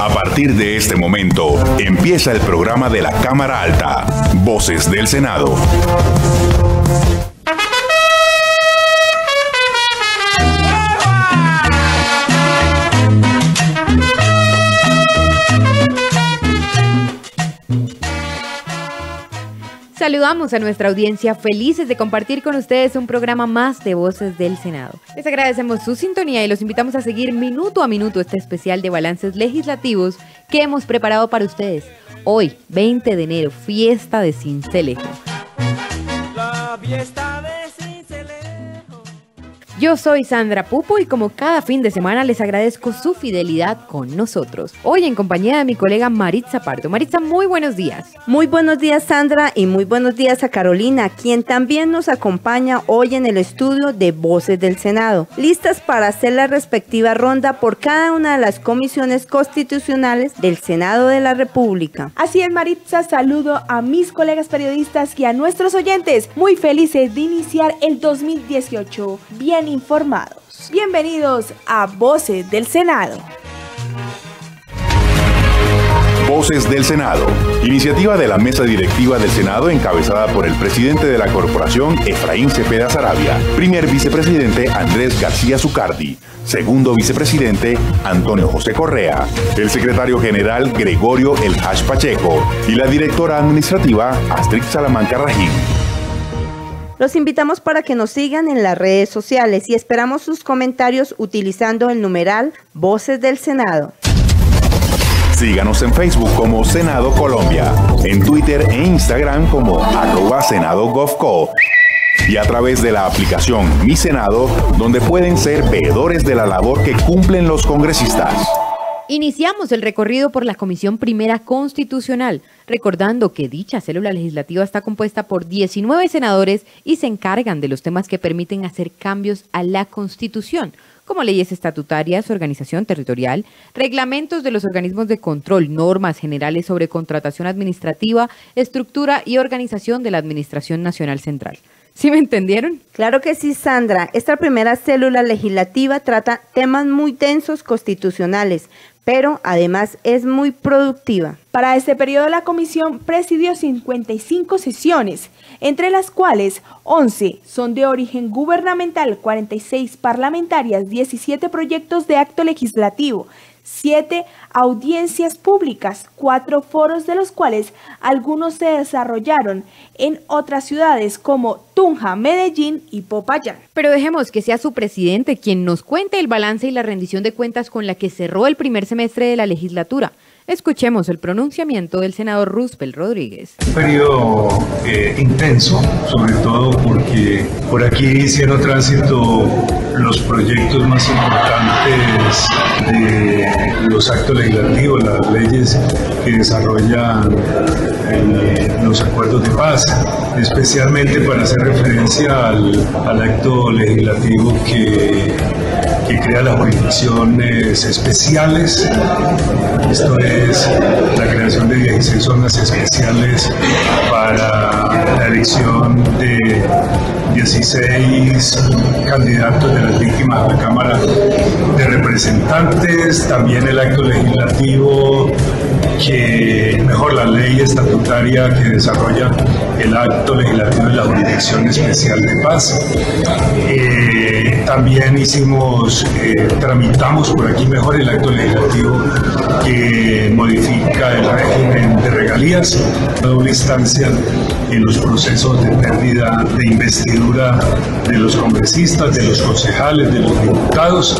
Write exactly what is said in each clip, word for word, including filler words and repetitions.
A partir de este momento, empieza el programa de la Cámara Alta, Voces del Senado. Saludamos a nuestra audiencia, felices de compartir con ustedes un programa más de Voces del Senado. Les agradecemos su sintonía y los invitamos a seguir minuto a minuto este especial de balances legislativos que hemos preparado para ustedes. Hoy, veinte de enero, fiesta de Sincelejo. La fiesta de Sincelejo. Yo soy Sandra Pupo y como cada fin de semana les agradezco su fidelidad con nosotros. Hoy en compañía de mi colega Maritza Pardo. Maritza, muy buenos días. Muy buenos días, Sandra, y muy buenos días a Carolina, quien también nos acompaña hoy en el estudio de Voces del Senado, listas para hacer la respectiva ronda por cada una de las comisiones constitucionales del Senado de la República. Así es, Maritza, saludo a mis colegas periodistas y a nuestros oyentes, muy felices de iniciar el dos mil dieciocho bien informados. Bienvenidos a Voces del Senado. Voces del Senado, iniciativa de la Mesa Directiva del Senado encabezada por el presidente de la Corporación, Efraín Cepeda Saravia, primer vicepresidente Andrés García Zucardi, segundo vicepresidente Antonio José Correa, el secretario general Gregorio El Hash Pacheco y la directora administrativa Astrid Salamanca Rajín. Los invitamos para que nos sigan en las redes sociales y esperamos sus comentarios utilizando el numeral Voces del Senado. Síganos en Facebook como Senado Colombia, en Twitter e Instagram como arroba Senado Govco y a través de la aplicación Mi Senado, donde pueden ser veedores de la labor que cumplen los congresistas. Iniciamos el recorrido por la Comisión Primera Constitucional, recordando que dicha célula legislativa está compuesta por diecinueve senadores y se encargan de los temas que permiten hacer cambios a la Constitución, como leyes estatutarias, organización territorial, reglamentos de los organismos de control, normas generales sobre contratación administrativa, estructura y organización de la Administración Nacional Central. ¿Sí me entendieron? Claro que sí, Sandra. Esta primera célula legislativa trata temas muy densos constitucionales, pero además es muy productiva. Para este periodo la comisión presidió cincuenta y cinco sesiones, entre las cuales once son de origen gubernamental, cuarenta y seis parlamentarias, diecisiete proyectos de acto legislativo, siete audiencias públicas, cuatro foros de los cuales algunos se desarrollaron en otras ciudades como Tunja, Medellín y Popayán. Pero dejemos que sea su presidente quien nos cuente el balance y la rendición de cuentas con la que cerró el primer semestre de la legislatura. Escuchemos el pronunciamiento del senador Roosevelt Rodríguez. Un periodo eh, intenso, sobre todo porque por aquí hicieron tránsito los proyectos más importantes de los actos legislativos, las leyes que desarrollan eh, los acuerdos de paz, especialmente para hacer referencia al, al acto legislativo que, que crea las jurisdicciones especiales. Esto es la creación de dieciséis zonas especiales para la elección de dieciséis candidatos de las víctimas a la Cámara de Representantes, también el acto legislativo que, mejor la ley estatutaria que desarrolla el acto legislativo de la Jurisdicción Especial de Paz. Eh, también hicimos, eh, tramitamos por aquí mejor el acto legislativo que modifica el régimen de regalías, a doble instancia en los procesos de pérdida de investidura de los congresistas, de los concejales, de los diputados.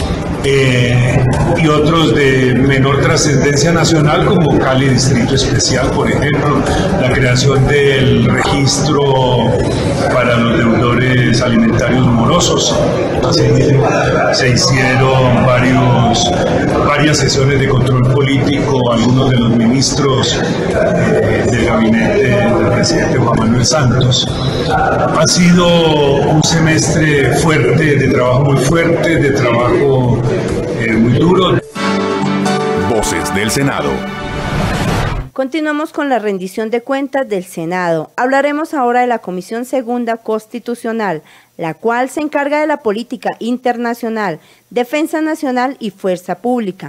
Eh, y otros de menor trascendencia nacional como Cali Distrito Especial, por ejemplo, la creación del registro para los deudores alimentarios morosos. Así se hicieron varios, varias sesiones de control político, algunos de los ministros eh, del gabinete del presidente Juan Manuel Santos. Ha sido un semestre fuerte, de trabajo muy fuerte, de trabajo eh, muy duro. Voces del Senado. Continuamos con la rendición de cuentas del Senado. Hablaremos ahora de la Comisión Segunda Constitucional, la cual se encarga de la política internacional, defensa nacional y fuerza pública.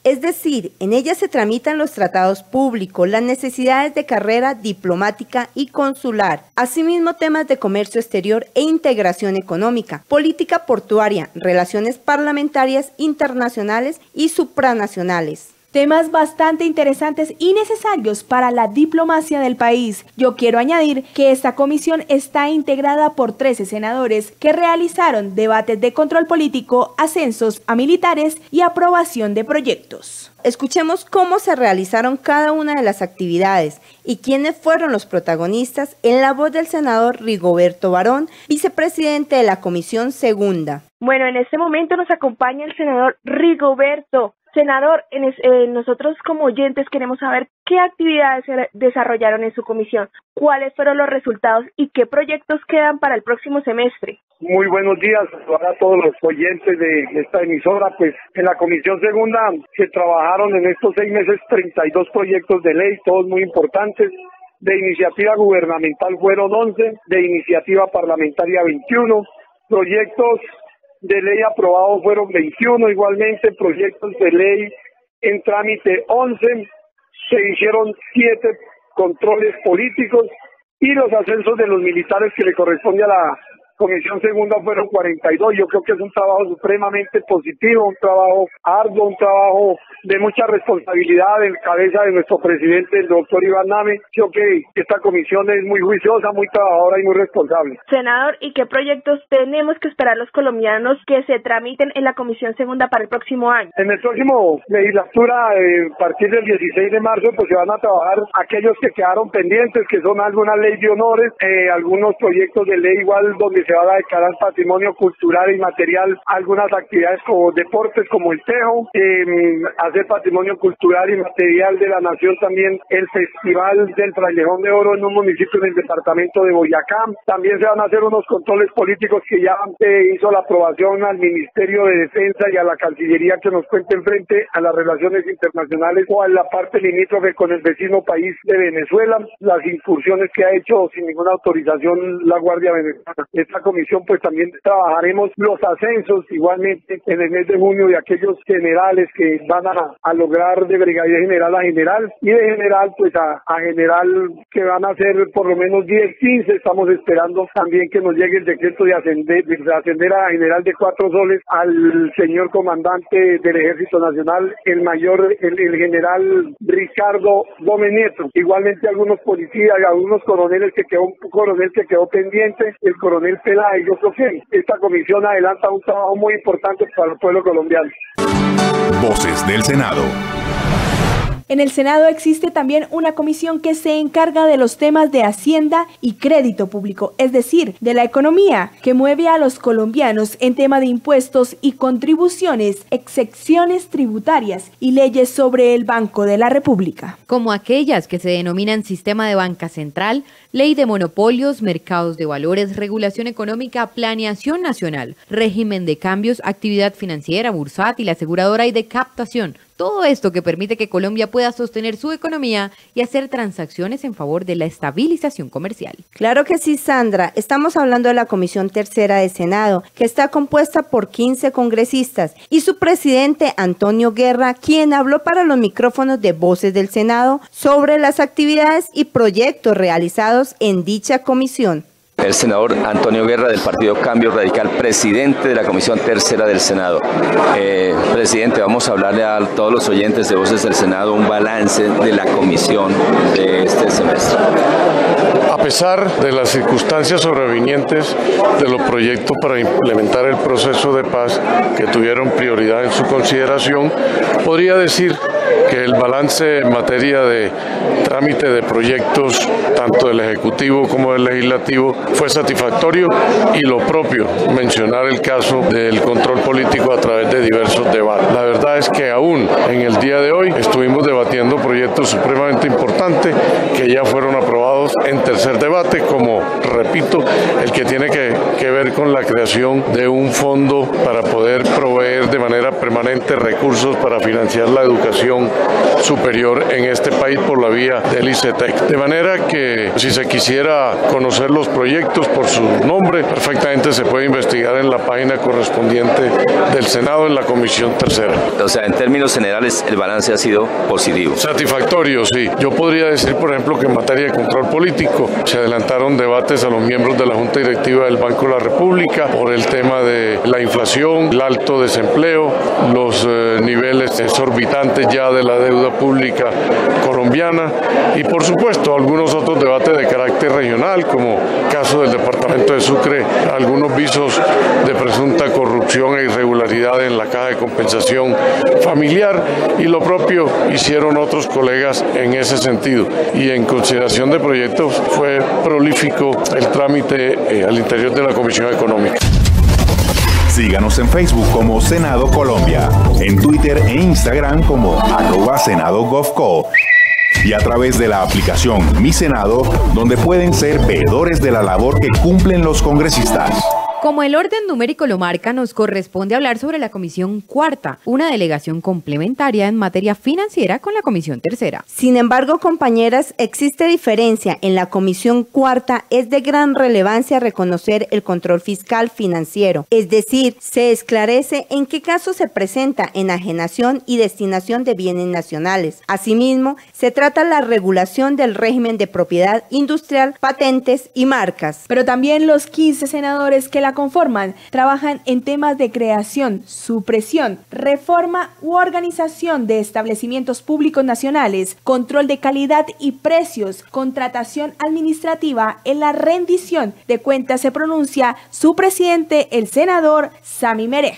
Es decir, en ella se tramitan los tratados públicos, las necesidades de carrera diplomática y consular, asimismo temas de comercio exterior e integración económica, política portuaria, relaciones parlamentarias internacionales y supranacionales. Temas bastante interesantes y necesarios para la diplomacia del país. Yo quiero añadir que esta comisión está integrada por trece senadores que realizaron debates de control político, ascensos a militares y aprobación de proyectos. Escuchemos cómo se realizaron cada una de las actividades y quiénes fueron los protagonistas en la voz del senador Rigoberto Barón, vicepresidente de la Comisión Segunda. Bueno, en este momento nos acompaña el senador Rigoberto. Senador, en es, eh, nosotros como oyentes queremos saber qué actividades se desarrollaron en su comisión, cuáles fueron los resultados y qué proyectos quedan para el próximo semestre. Muy buenos días a todos los oyentes de esta emisora. Pues en la Comisión Segunda se trabajaron en estos seis meses treinta y dos proyectos de ley, todos muy importantes. De iniciativa gubernamental fueron once, de iniciativa parlamentaria veintiuno, proyectos de ley aprobados fueron veintiuno, igualmente proyectos de ley en trámite once, se hicieron siete controles políticos y los ascensos de los militares que le corresponde a la Comisión Segunda fueron cuarenta y dos. Yo creo que es un trabajo supremamente positivo, un trabajo arduo, un trabajo de mucha responsabilidad en cabeza de nuestro presidente, el doctor Iván Name. Creo que esta comisión es muy juiciosa, muy trabajadora y muy responsable. Senador, ¿y qué proyectos tenemos que esperar los colombianos que se tramiten en la Comisión Segunda para el próximo año? En el próximo legislatura, eh, a partir del dieciséis de marzo, pues se van a trabajar aquellos que quedaron pendientes, que son algunas leyes de honores, eh, algunos proyectos de ley igual donde se va a declarar patrimonio cultural y material algunas actividades como deportes como el tejo, eh, hacer patrimonio cultural y material de la nación también el Festival del Frailejón de Oro en un municipio en el departamento de Boyacá. También se van a hacer unos controles políticos que ya eh, hizo la aprobación al Ministerio de Defensa y a la Cancillería que nos cuente frente a las relaciones internacionales o a la parte limítrofe con el vecino país de Venezuela, las incursiones que ha hecho sin ninguna autorización la Guardia Venezolana. Esta comisión pues también trabajaremos los ascensos igualmente en el mes de junio de aquellos generales que van a, a lograr de brigadier general a general y de general pues a, a general que van a ser por lo menos diez, quince. Estamos esperando también que nos llegue el decreto de ascender, de ascender a general de cuatro soles al señor comandante del Ejército Nacional, el mayor, el, el general Ricardo Gómez Nieto. Igualmente algunos policías y algunos coroneles que quedó, un coronel que quedó pendiente, el coronel Peláez. Yo creo que esta comisión adelanta un trabajo muy importante para el pueblo colombiano. Voces del Senado. En el Senado existe también una comisión que se encarga de los temas de Hacienda y Crédito Público, es decir, de la economía, que mueve a los colombianos en tema de impuestos y contribuciones, excepciones tributarias y leyes sobre el Banco de la República. Como aquellas que se denominan Sistema de Banca Central, Ley de Monopolios, Mercados de Valores, Regulación Económica, Planeación Nacional, Régimen de Cambios, Actividad Financiera, Bursátil, Aseguradora y de Captación. Todo esto que permite que Colombia pueda sostener su economía y hacer transacciones en favor de la estabilización comercial. Claro que sí, Sandra. Estamos hablando de la Comisión Tercera de Senado, que está compuesta por quince congresistas y su presidente Antonio Guerra, quien habló para los micrófonos de Voces del Senado sobre las actividades y proyectos realizados en dicha comisión. El senador Antonio Guerra del Partido Cambio Radical, presidente de la Comisión Tercera del Senado. Eh, presidente, vamos a hablarle a todos los oyentes de Voces del Senado un balance de la comisión de este semestre. A pesar de las circunstancias sobrevinientes de los proyectos para implementar el proceso de paz que tuvieron prioridad en su consideración, podría decir que el balance en materia de trámite de proyectos, tanto del Ejecutivo como del Legislativo, fue satisfactorio, y lo propio, mencionar el caso del control político a través de diversos debates. La verdad es que aún en el día de hoy estuvimos debatiendo debatiendo proyectos supremamente importantes que ya fueron aprobados en tercer debate, como, repito, el que tiene que, que ver con la creación de un fondo para poder proveer de manera permanente recursos para financiar la educación superior en este país por la vía del ICETEC. De manera que si se quisiera conocer los proyectos por su nombre, perfectamente se puede investigar en la página correspondiente del Senado en la Comisión Tercera. O sea, en términos generales, el balance ha sido positivo. Satisfactorio, sí. Yo podría decir, por ejemplo, que en materia de control político se adelantaron debates a los miembros de la Junta Directiva del Banco de la República por el tema de la inflación, el alto desempleo, los eh, niveles exorbitantes ya de la deuda pública colombiana y, por supuesto, algunos otros debates de carácter regional, como caso del departamento de Sucre, algunos visos de presunta corrupción e irregularidad en la caja de compensación familiar, y lo propio hicieron otros colegas en ese sentido. Y en consideración de proyectos fue prolífico el trámite eh, al interior de la Comisión Económica. Síganos en Facebook como Senado Colombia, en Twitter e Instagram como arroba Senado Govco y a través de la aplicación Mi Senado, donde pueden ser veedores de la labor que cumplen los congresistas. Como el orden numérico lo marca, nos corresponde hablar sobre la Comisión Cuarta, una delegación complementaria en materia financiera con la Comisión Tercera. Sin embargo, compañeras, existe diferencia. En la Comisión Cuarta es de gran relevancia reconocer el control fiscal financiero, es decir, se esclarece en qué caso se presenta enajenación y destinación de bienes nacionales. Asimismo, se trata la regulación del régimen de propiedad industrial, patentes y marcas. Pero también los quince senadores que la conforman trabajan en temas de creación, supresión, reforma u organización de establecimientos públicos nacionales, control de calidad y precios, contratación administrativa. En la rendición de cuentas se pronuncia su presidente, el senador Sami Merech.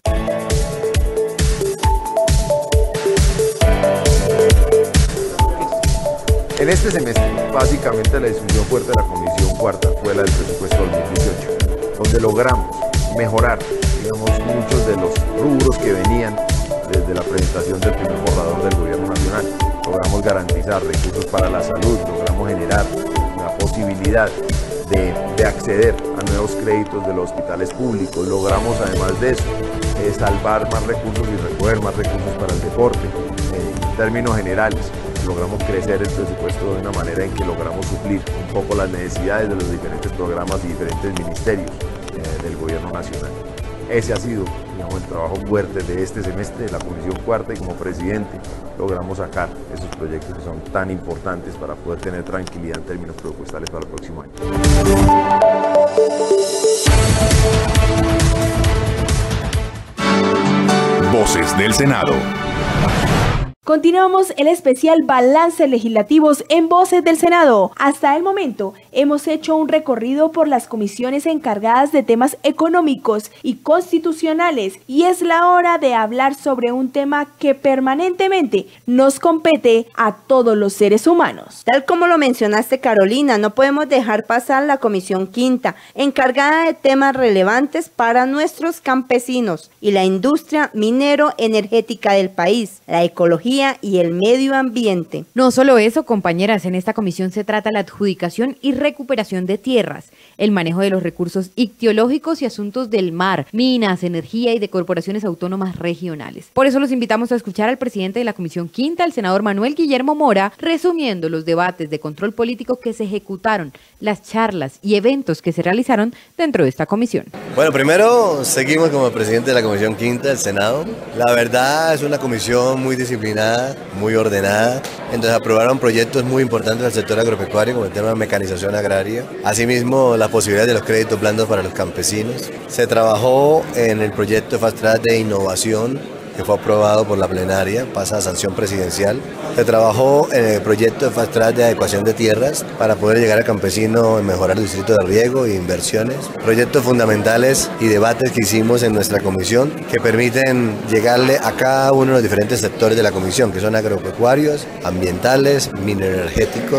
En este semestre, básicamente la discusión fuerte de la Comisión Cuarta fue la del presupuesto dos mil dieciocho. Donde logramos mejorar, digamos, muchos de los rubros que venían desde la presentación del primer borrador del Gobierno Nacional. Logramos garantizar recursos para la salud, logramos generar una posibilidad de, de acceder a nuevos créditos de los hospitales públicos. Logramos, además de eso, eh, salvar más recursos y recoger más recursos para el deporte. En términos generales, logramos crecer el presupuesto de una manera en que logramos suplir un poco las necesidades de los diferentes programas y diferentes ministerios eh, del Gobierno Nacional. Ese ha sido, digamos, el trabajo fuerte de este semestre de la Comisión Cuarta, y como presidente logramos sacar esos proyectos que son tan importantes para poder tener tranquilidad en términos presupuestales para el próximo año. Voces del Senado. Continuamos el especial Balance Legislativos en Voces del Senado. Hasta el momento hemos hecho un recorrido por las comisiones encargadas de temas económicos y constitucionales, y es la hora de hablar sobre un tema que permanentemente nos compete a todos los seres humanos. Tal como lo mencionaste, Carolina, no podemos dejar pasar la Comisión Quinta, encargada de temas relevantes para nuestros campesinos y la industria minero-energética del país, la ecología y el medio ambiente. No solo eso, compañeras, en esta comisión se trata la adjudicación y recuperación de tierras, el manejo de los recursos ictiológicos y asuntos del mar, minas, energía y de corporaciones autónomas regionales. Por eso los invitamos a escuchar al presidente de la Comisión Quinta, el senador Manuel Guillermo Mora, resumiendo los debates de control político que se ejecutaron, las charlas y eventos que se realizaron dentro de esta comisión. Bueno, primero seguimos como presidente de la Comisión Quinta del Senado. La verdad es una comisión muy disciplinada, muy ordenada. Entonces aprobaron proyectos muy importantes del sector agropecuario, como el tema de mecanización agraria. Asimismo, la posibilidad de los créditos blandos para los campesinos. Se trabajó en el proyecto Fast Track de innovación, que fue aprobado por la plenaria, pasa a sanción presidencial. Se trabajó en el proyecto de Fast Track de adecuación de tierras para poder llegar al campesino y mejorar el distrito de riego e inversiones. Proyectos fundamentales y debates que hicimos en nuestra comisión que permiten llegarle a cada uno de los diferentes sectores de la comisión, que son agropecuarios, ambientales, mineroenergéticos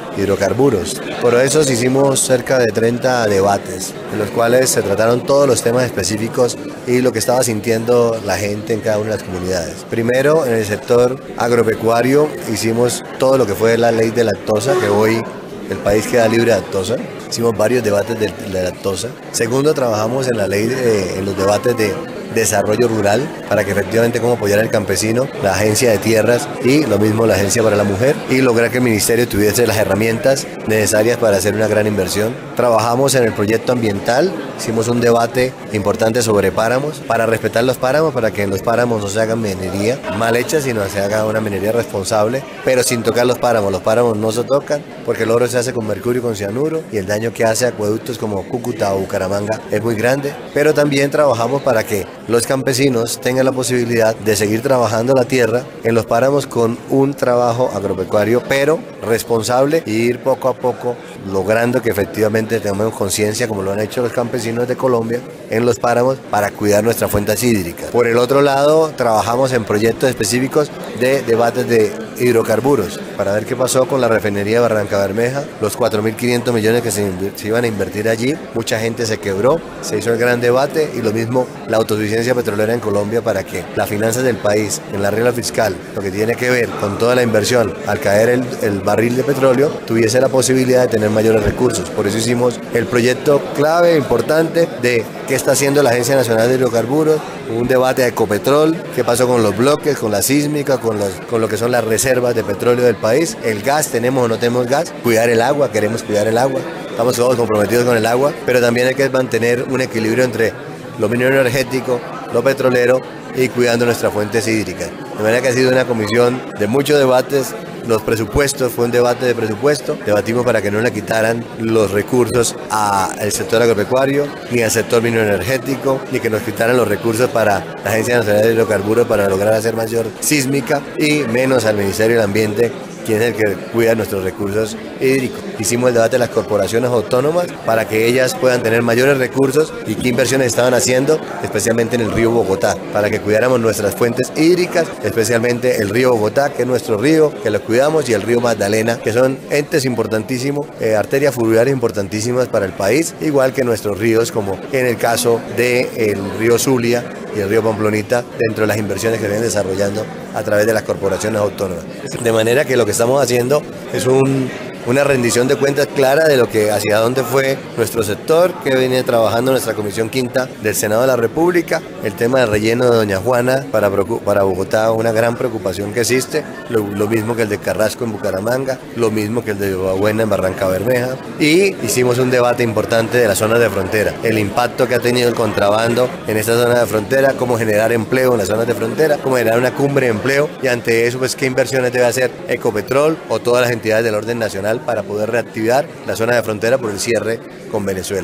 hidrocarburos. Por eso hicimos cerca de treinta debates, en los cuales se trataron todos los temas específicos y lo que estaba sintiendo la gente en cada una de las comunidades. Primero, en el sector agropecuario hicimos todo lo que fue la ley de lactosa, que hoy el país queda libre de lactosa. Hicimos varios debates de, de lactosa. Segundo, trabajamos en la ley, de, en los debates de desarrollo rural, para que efectivamente cómo apoyar al campesino, la agencia de tierras y lo mismo la agencia para la mujer, y lograr que el ministerio tuviese las herramientas necesarias para hacer una gran inversión. Trabajamos en el proyecto ambiental, hicimos un debate importante sobre páramos, para respetar los páramos, para que en los páramos no se haga minería mal hecha, sino se haga una minería responsable, pero sin tocar los páramos. Los páramos no se tocan porque el oro se hace con mercurio y con cianuro, y el daño que hace a acueductos como Cúcuta o Bucaramanga es muy grande. Pero también trabajamos para que los campesinos tengan la posibilidad de seguir trabajando la tierra en los páramos con un trabajo agropecuario, pero responsable, y ir poco a poco logrando que efectivamente tengamos conciencia, como lo han hecho los campesinos de Colombia, en los páramos para cuidar nuestras fuentes hídricas. Por el otro lado, trabajamos en proyectos específicos de debates de hidrocarburos, para ver qué pasó con la refinería de Barranca Bermeja, los cuatro mil quinientos millones que se, se iban a invertir allí. Mucha gente se quebró, se hizo el gran debate, y lo mismo la autosuficiencia petrolera en Colombia, para que las finanzas del país, en la regla fiscal, lo que tiene que ver con toda la inversión, al caer el, el barril de petróleo, tuviese la posibilidad de tener mayores recursos. Por eso hicimos el proyecto clave, importante, de qué está haciendo la Agencia Nacional de Hidrocarburos, un debate de Ecopetrol, qué pasó con los bloques, con la sísmica, con, los, con lo que son las reservas de petróleo del país, el gas, tenemos o no tenemos gas, cuidar el agua, queremos cuidar el agua, estamos todos comprometidos con el agua, pero también hay que mantener un equilibrio entre lo minero energético, lo petrolero, y cuidando nuestras fuentes hídricas. De manera que ha sido una comisión de muchos debates. Los presupuestos, fue un debate de presupuesto, debatimos para que no le quitaran los recursos al sector agropecuario, ni al sector minero energético, ni que nos quitaran los recursos para la Agencia Nacional de Hidrocarburos para lograr hacer mayor sísmica, y menos al Ministerio del Ambiente, quien es el que cuida nuestros recursos hídricos. Hicimos el debate de las corporaciones autónomas para que ellas puedan tener mayores recursos, y qué inversiones estaban haciendo, especialmente en el río Bogotá, para que cuidáramos nuestras fuentes hídricas, especialmente el río Bogotá, que es nuestro río, que lo cuidamos, y el río Magdalena, que son entes importantísimos, eh, arterias fluviales importantísimas para el país, igual que nuestros ríos, como en el caso del río Zulia y el río Pamplonita, dentro de las inversiones que vienen desarrollando a través de las corporaciones autónomas. De manera que lo que estamos haciendo es un, una rendición de cuentas clara de lo que, hacia dónde fue nuestro sector, que viene trabajando nuestra Comisión Quinta del Senado de la República, el tema del relleno de Doña Juana para, para Bogotá, una gran preocupación que existe, lo, lo mismo que el de Carrasco en Bucaramanga, lo mismo que el de Buena en Barranca Bermeja, y hicimos un debate importante de las zonas de frontera, el impacto que ha tenido el contrabando en estas zonas de frontera, cómo generar empleo en las zonas de frontera, cómo generar una cumbre de empleo, y ante eso, pues qué inversiones debe hacer Ecopetrol o todas las entidades del orden nacional para poder reactivar la zona de frontera por el cierre con Venezuela.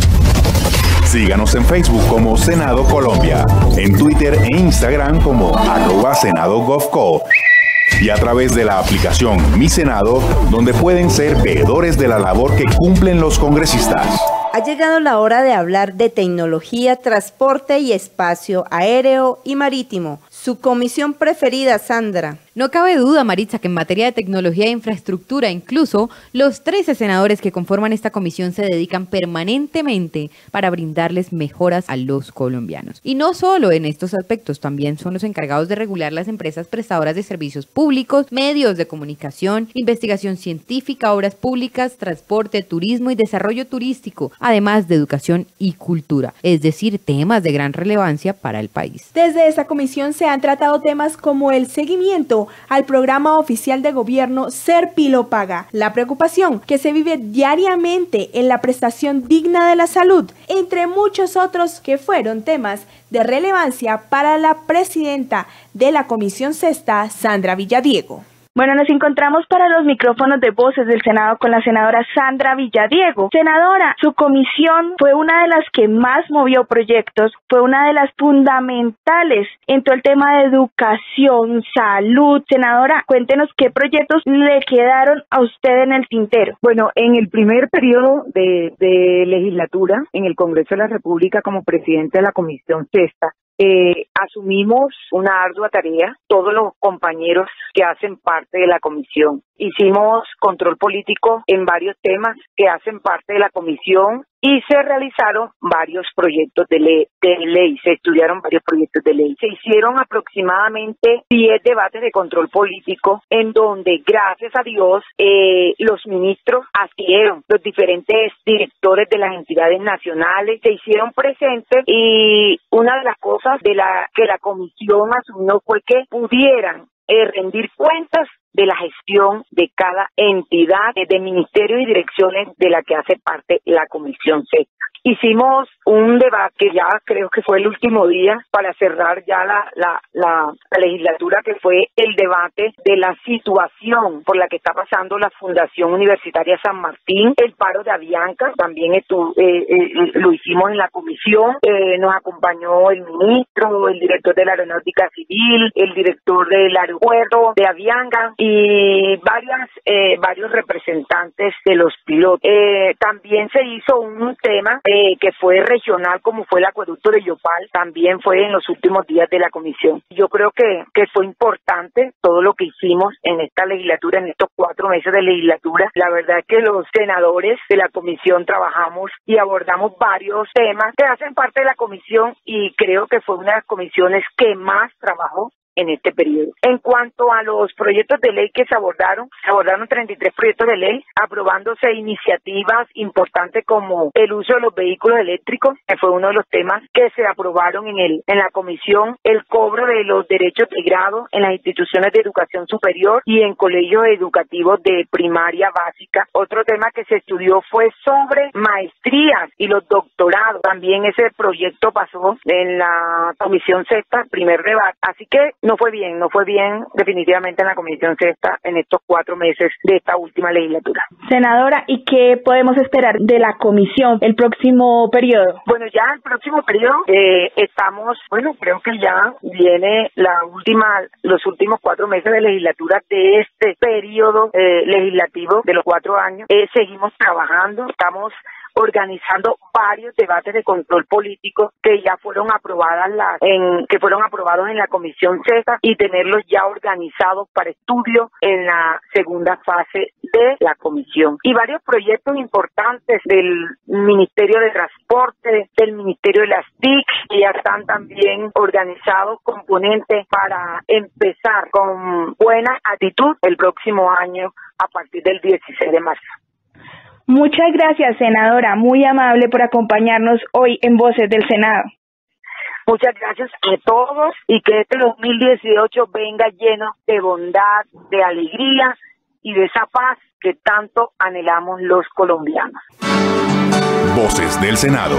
Síganos en Facebook como Senado Colombia, en Twitter e Instagram como arroba Senado Govco, y a través de la aplicación Mi Senado, donde pueden ser veedores de la labor que cumplen los congresistas. Ha llegado la hora de hablar de tecnología, transporte y espacio aéreo y marítimo. Su comisión preferida, Sandra. No cabe duda, Maritza, que en materia de tecnología e infraestructura, incluso los trece senadores que conforman esta comisión se dedican permanentemente para brindarles mejoras a los colombianos. Y no solo en estos aspectos, también son los encargados de regular las empresas prestadoras de servicios públicos, medios de comunicación, investigación científica, obras públicas, transporte, turismo y desarrollo turístico, además de educación y cultura, es decir, temas de gran relevancia para el país. Desde esa comisión se han tratado temas como el seguimiento al programa oficial de gobierno Serpilo Paga, la preocupación que se vive diariamente en la prestación digna de la salud, entre muchos otros que fueron temas de relevancia para la presidenta de la Comisión Sexta, Sandra Villadiego. Bueno, nos encontramos para los micrófonos de Voces del Senado con la senadora Sandra Villadiego. Senadora, su comisión fue una de las que más movió proyectos, fue una de las fundamentales en todo el tema de educación, salud. Senadora, cuéntenos qué proyectos le quedaron a usted en el tintero. Bueno, en el primer periodo de, de legislatura, en el Congreso de la República, como presidente de la Comisión Sexta, Eh, asumimos una ardua tarea, todos los compañeros que hacen parte de la comisión, hicimos control político en varios temas que hacen parte de la comisión y se realizaron varios proyectos de ley, de ley, se estudiaron varios proyectos de ley. Se hicieron aproximadamente diez debates de control político en donde, gracias a Dios, eh, los ministros asistieron, los diferentes directores de las entidades nacionales se hicieron presentes y una de las cosas de la que la comisión asumió fue que pudieran eh, rendir cuentas de la gestión de cada entidad, de ministerios y direcciones de la que hace parte la Comisión Sexta. Hicimos un debate que ya creo que fue el último día para cerrar ya la, la, la, la legislatura, que fue el debate de la situación por la que está pasando la Fundación Universitaria San Martín, el paro de Avianca, también estu, eh, eh, lo hicimos en la comisión, eh, nos acompañó el ministro, el director de la Aeronáutica Civil, el director del aeropuerto de Avianca y varias, eh, varios representantes de los pilotos. Eh, también se hizo un tema Eh, que fue regional, como fue el acueducto de Yopal, también fue en los últimos días de la comisión. Yo creo que, que fue importante todo lo que hicimos en esta legislatura, en estos cuatro meses de legislatura. La verdad es que los senadores de la comisión trabajamos y abordamos varios temas que hacen parte de la comisión y creo que fue una de las comisiones que más trabajó en este periodo. En cuanto a los proyectos de ley que se abordaron, se abordaron treinta y tres proyectos de ley, aprobándose iniciativas importantes como el uso de los vehículos eléctricos, que fue uno de los temas que se aprobaron en el en la comisión, el cobro de los derechos de grado en las instituciones de educación superior y en colegios educativos de primaria básica. Otro tema que se estudió fue sobre maestrías y los doctorados. También ese proyecto pasó en la comisión sexta, primer debate. Así que no fue bien, no fue bien definitivamente en la comisión sexta en estos cuatro meses de esta última legislatura. Senadora, ¿y qué podemos esperar de la comisión el próximo periodo? Bueno, ya el próximo periodo eh, estamos, bueno, creo que ya viene la última, los últimos cuatro meses de legislatura de este periodo eh, legislativo de los cuatro años. Eh, seguimos trabajando, estamos organizando varios debates de control político que ya fueron aprobadas las, en, que fueron aprobados en la comisión sexta y tenerlos ya organizados para estudio en la segunda fase de la comisión. Y varios proyectos importantes del Ministerio de Transporte, del Ministerio de las T I C, que ya están también organizados componentes para empezar con buena actitud el próximo año a partir del dieciséis de marzo. Muchas gracias, senadora, muy amable por acompañarnos hoy en Voces del Senado. Muchas gracias a todos y que este dos mil dieciocho venga lleno de bondad, de alegría y de esa paz que tanto anhelamos los colombianos. Voces del Senado.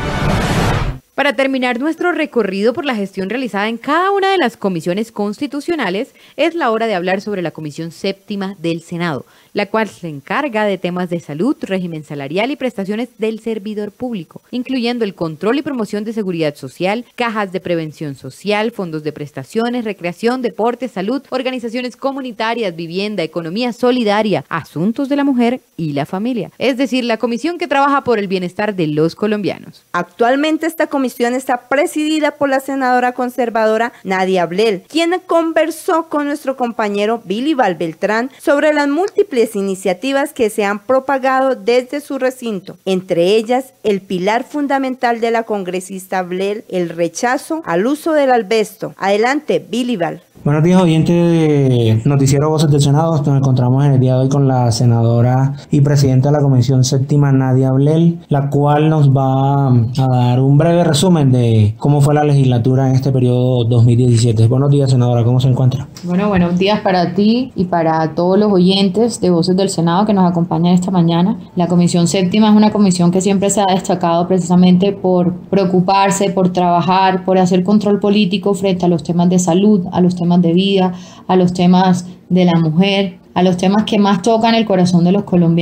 Para terminar nuestro recorrido por la gestión realizada en cada una de las comisiones constitucionales, es la hora de hablar sobre la Comisión Séptima del Senado, la cual se encarga de temas de salud, régimen salarial y prestaciones del servidor público, incluyendo el control y promoción de seguridad social, cajas de prevención social, fondos de prestaciones, recreación, deporte, salud, organizaciones comunitarias, vivienda, economía solidaria, asuntos de la mujer y la familia. Es decir, la comisión que trabaja por el bienestar de los colombianos. Actualmente esta comisión está presidida por la senadora conservadora Nadia Ablel, quien conversó con nuestro compañero Billy Valbeltrán sobre las múltiples iniciativas que se han propagado desde su recinto, entre ellas el pilar fundamental de la congresista Ablel, el rechazo al uso del asbesto. Adelante, Billy Val. Buenos días, oyentes de Noticiero Voces del Senado. Nos encontramos en el día de hoy con la senadora y presidenta de la Comisión Séptima, Nadia Ablel, la cual nos va a dar un breve resumen de cómo fue la legislatura en este periodo dos mil diecisiete. Buenos días, senadora, ¿cómo se encuentra? Bueno, buenos días para ti y para todos los oyentes de Voces del Senado que nos acompañan esta mañana. La Comisión Séptima es una comisión que siempre se ha destacado precisamente por preocuparse, por trabajar, por hacer control político frente a los temas de salud, a los temas de vida, a los temas de la mujer, a los temas que más tocan el corazón de los colombianos.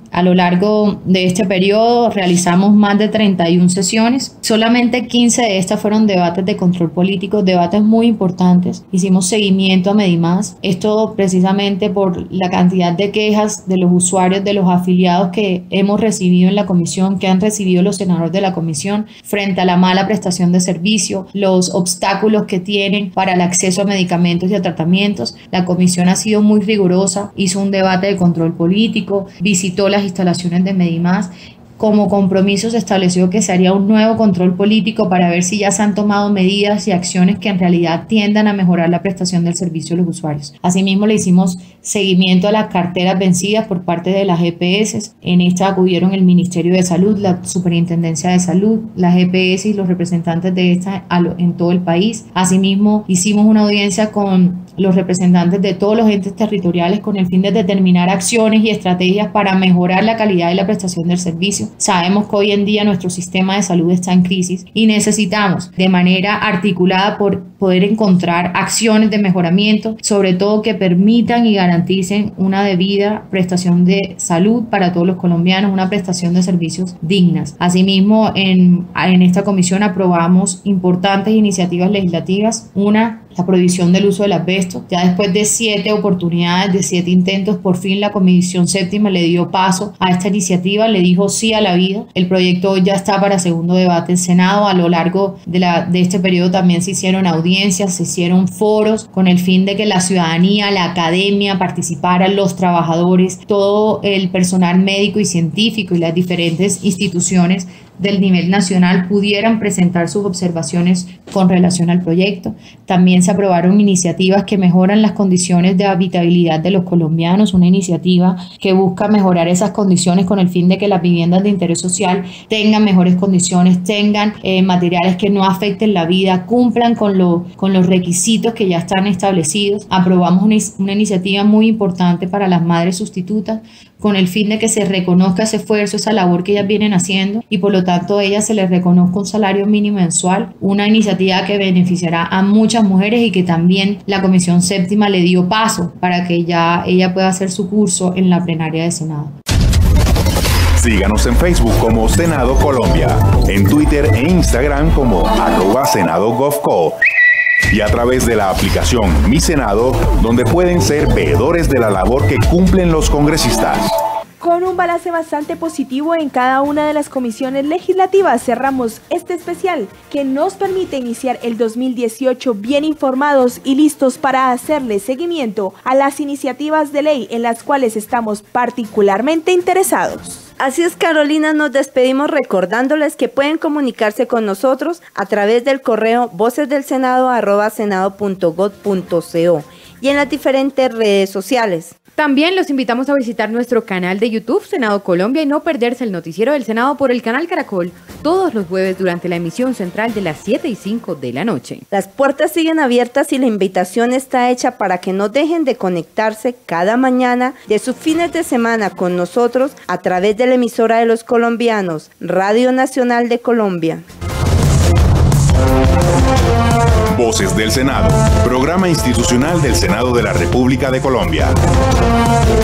A lo largo de este periodo realizamos más de treinta y una sesiones. Solamente quince de estas fueron debates de control político, debates muy importantes. Hicimos seguimiento a Medimás. Esto precisamente por la cantidad de quejas de los usuarios, de los afiliados que hemos recibido en la comisión, que han recibido los senadores de la comisión frente a la mala prestación de servicio, los obstáculos que tienen para el acceso a medicamentos y a tratamientos. La comisión ha sido muy rigurosa, hizo un debate de control político, visitó las instalaciones de Medimás. Como compromiso se estableció que se haría un nuevo control político para ver si ya se han tomado medidas y acciones que en realidad tiendan a mejorar la prestación del servicio a los usuarios. Asimismo, le hicimos seguimiento a las carteras vencidas por parte de las G P S. En esta acudieron el Ministerio de Salud, la Superintendencia de Salud, las G P S y los representantes de esta en todo el país. Asimismo, hicimos una audiencia con los representantes de todos los entes territoriales con el fin de determinar acciones y estrategias para mejorar la calidad y la prestación del servicio. Sabemos que hoy en día nuestro sistema de salud está en crisis y necesitamos de manera articulada por poder encontrar acciones de mejoramiento, sobre todo que permitan y garanticen una debida prestación de salud para todos los colombianos, una prestación de servicios dignas. Asimismo, en, en esta comisión aprobamos importantes iniciativas legislativas. Una, la prohibición del uso del asbesto. Ya después de siete oportunidades, de siete intentos, por fin la Comisión Séptima le dio paso a esta iniciativa, le dijo sí a la vida. El proyecto hoy ya está para segundo debate en Senado. A lo largo de, la, de este periodo también se hicieron audiencias, se hicieron foros con el fin de que la ciudadanía, la academia participaran, los trabajadores, todo el personal médico y científico y las diferentes instituciones del nivel nacional pudieran presentar sus observaciones con relación al proyecto. También se aprobaron iniciativas que mejoran las condiciones de habitabilidad de los colombianos, una iniciativa que busca mejorar esas condiciones con el fin de que las viviendas de interés social tengan mejores condiciones, tengan eh, materiales que no afecten la vida, cumplan con, lo, con los requisitos que ya están establecidos. Aprobamos una, una iniciativa muy importante para las madres sustitutas, con el fin de que se reconozca ese esfuerzo, esa labor que ellas vienen haciendo y por lo tanto a ellas se les reconozca un salario mínimo mensual, una iniciativa que beneficiará a muchas mujeres y que también la Comisión Séptima le dio paso para que ya ella pueda hacer su curso en la plenaria de Senado. Síganos en Facebook como Senado Colombia, en Twitter e Instagram como arroba Senado Govco y a través de la aplicación Mi Senado, donde pueden ser veedores de la labor que cumplen los congresistas. Con un balance bastante positivo en cada una de las comisiones legislativas, cerramos este especial que nos permite iniciar el dos mil dieciocho bien informados y listos para hacerle seguimiento a las iniciativas de ley en las cuales estamos particularmente interesados. Así es, Carolina, nos despedimos recordándoles que pueden comunicarse con nosotros a través del correo vocesdelsenado arroba senado punto gov punto co y en las diferentes redes sociales. También los invitamos a visitar nuestro canal de YouTube Senado Colombia y no perderse el noticiero del Senado por el canal Caracol todos los jueves durante la emisión central de las siete y cinco de la noche. Las puertas siguen abiertas y la invitación está hecha para que no dejen de conectarse cada mañana de sus fines de semana con nosotros a través de la emisora de los colombianos, Radio Nacional de Colombia. Voces del Senado, programa institucional del Senado de la República de Colombia.